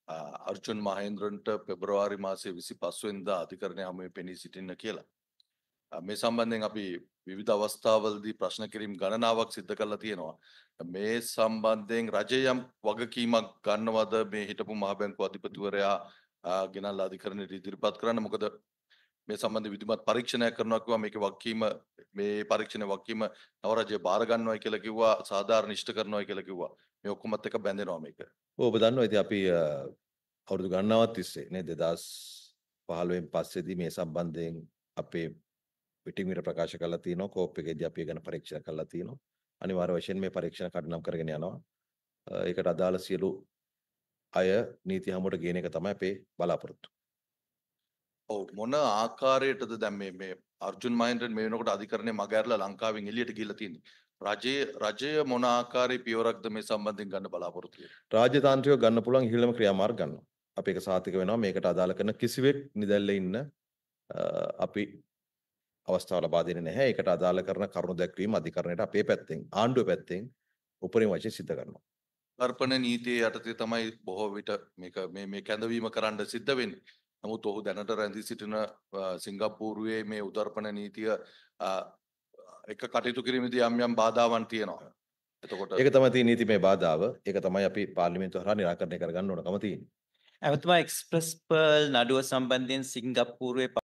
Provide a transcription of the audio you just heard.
අර්ජුන් මහේන්ද්‍රන්ට පෙබරවාරි මාසයේ 25 වෙනිදා අධිකරණය හමුවේ පෙනී සිටින්න කියලා. මේ සම්බන්ධයෙන් අපි විවිධ අවස්ථාවලදී ප්‍රශ්න කිරීම් ගණනාවක් සිදු කරලා තියෙනවා. මේ සම්බන්ධයෙන් රජය යම් වගකීමක් ගන්නවද මේ හිටපු මහ බැංකුව අධිපතිවරයා ගෙනල්ලා අධිකරණයට ඉදිරිපත් කරන්න? මොකද මේ සම්බන්ධ විධිමත් පරීක්ෂණයක් කරනවා කිව්වා මේකේ වගකීම මේ පරීක්ෂණයේ වගකීම නව රජය බාර ගන්නවයි කියලා කිව්වා සාධාරණ ඉෂ්ට කරනවායි කියලා කිව්වා. මේ ඔක්කොමත් එක බැඳෙනවා මේක. ඔබ දන්නවා ඉතින් අපි අවුරුදු ගණනාවක් තිස්සේ නේ 2015න් පස්සේදී මේ සම්බන්ධයෙන් අපේ පිටිමිර ප්‍රකාශ කරලා තියෙනවා කෝප් එකේදී අපි ගැන පරීක්ෂා කරලා තියෙනවා අනිවාර්ය වශයෙන් මේ පරීක්ෂණ කඩනම් කරගෙන යනවා ඒකට අදාළ සියලු අය නීති හමුවට ගේන එක තමයි අපේ බලාපොරොත්තු. ඔව් මොන ආකාරයටද දැන් මේ අර්ජුන් මහේන්ද්‍රන් මේ වෙනකොට අධිකරණය මග ඇරලා ලංකාවෙන් එළියට ගිහිල්ලා තියෙන්නේ. රජය මොන ආකාරයේ පියවරක්ද මේ සම්බන්ධයෙන් ගන්න බලාපොරොත්තු වෙන්නේ? රාජ්‍යතාන්ත්‍රිකව ගන්න පුළුවන් ඉහළම ක්‍රියාමාර්ග ගන්නවා. අපි ඒක සාතික වෙනවා මේකට අදාළ කරන කිසිවෙක් නිදැල්ලේ ඉන්න අපි අවස්ථාව ලබා දෙන්නේ නැහැ. ඒකට අදාළ කරන කරුණු දැක්වීම අධිකරණයට අපේ පැත්තෙන් ආණ්ඩුව පැත්තෙන් උපරිම වශයෙන් සිද්ධ කරනවා. තර්පණ නීතියේ යටතේ තමයි බොහෝ විට මේ කැඳවීම කරන්න සිද්ධ වෙන්නේ. නමුත් ඔහු දැනට රැඳී සිටින සිංගප්පූරුවේ මේ උදර්පණ නීතිය එක කටයුතු කිරීමේදී යම් බාධාවන් තියෙනවා. එතකොට ඒක තමයි තියෙන නීතිමය බාධාව. ඒක තමයි අපි පාර්ලිමේන්තුව හරහා නිරාකරණය කරගන්න ඕනකම තියෙන්නේ. ඇමතුමා එක්ස්ප්‍රස් පර්ල් නඩුව සම්බන්ධයෙන් සිංගප්පූරුවේ